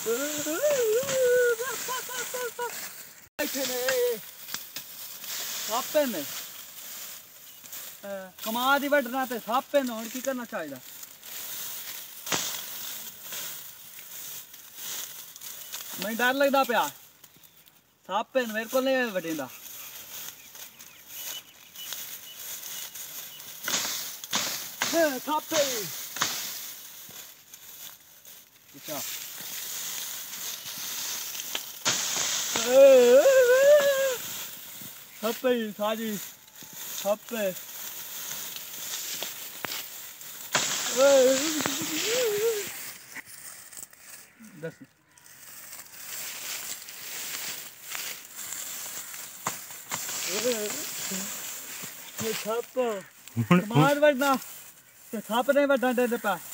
सापे ने कमा दी वड्डना ते सापे ने हुण की करना चाहिदा मैं डर लगदा पिया सापे ने मेरे को नहीं वड्डींदा सापे अच्छा सापे साजी सापे दस ये साप मार वड़ना ते साप नहीं वड्डा दे पा